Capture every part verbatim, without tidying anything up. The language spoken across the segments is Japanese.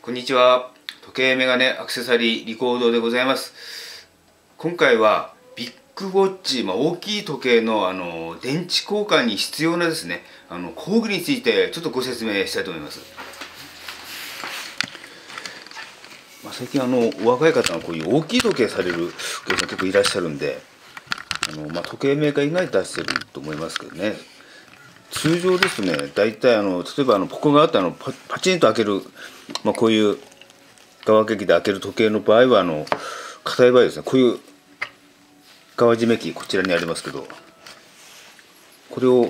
こんにちは。時計メガネアクセサリーリコードでございます。今回はビッグウォッチ、まあ、大きい時計のあの電池交換に必要なですね、あの工具についてちょっとご説明したいと思います。まあ、最近あのお若い方がこういう大きい時計されるお客さん結構いらっしゃるんで、あの、まあ、時計メーカー以外出してると思いますけどね。通常ですとね、大体あの例えばあのここがあってあの パ, パチンと開ける、まあ、こういう側開きで開ける時計の場合はあの硬い場合ですね、こういう側締め機こちらにありますけど、これを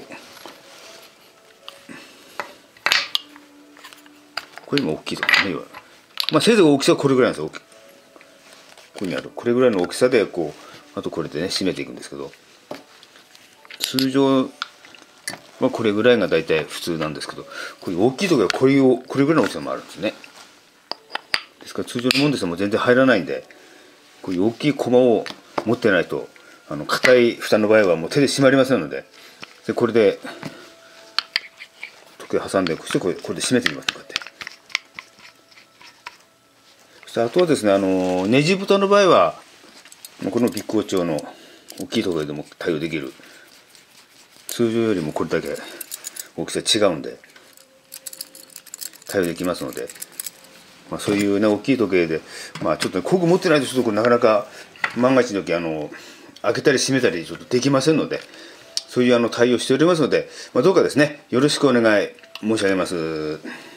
これも大きいとかね、まあせいぜい大きさはこれぐらいなんですよ。ここにあるこれぐらいの大きさでこう、あとこれでね締めていくんですけど、通常まあこれぐらいが大体普通なんですけど、こういう大きい時計はこれをこれぐらいの大きさもあるんですね。ですから通常のもんですともう全然入らないんで、こういう大きいコマを持ってないと、あの硬い蓋の場合はもう手で閉まりませんので、でこれで時計挟んで、そしてこれこれで閉めていきます。こうやって。そしてあとはですね、あのネジ蓋の場合はこのビッグウォッチ用の大きい時計でも対応できる、通常よりもこれだけ大きさ違うんで対応できますので、まあ、そういうね大きい時計で、まあ、ちょっと、ね、工具持ってないとちょっとこれなかなか万が一の時あの開けたり閉めたりちょっとできませんので、そういうあの対応しておりますので、まあ、どうかですねよろしくお願い申し上げます。